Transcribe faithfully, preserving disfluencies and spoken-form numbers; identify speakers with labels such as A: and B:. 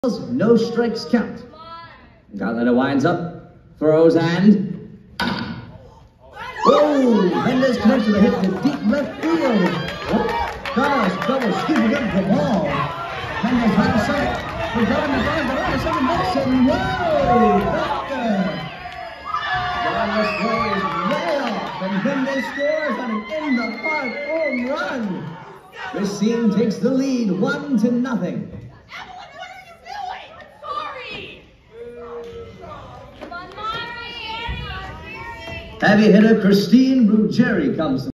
A: No strikes count. Garlander winds up, throws and... Oh! Mendez connects with a hit to deep left field. Oh, Carlos double scooping up the ball. Mendez rounds second. We're going to find the line of second base and whoa! Back there! Carlos play is way off and Mendez scores on an in-the-park home run. This scene takes the lead one to nothing. Heavy hitter Christine Ruggieri comes to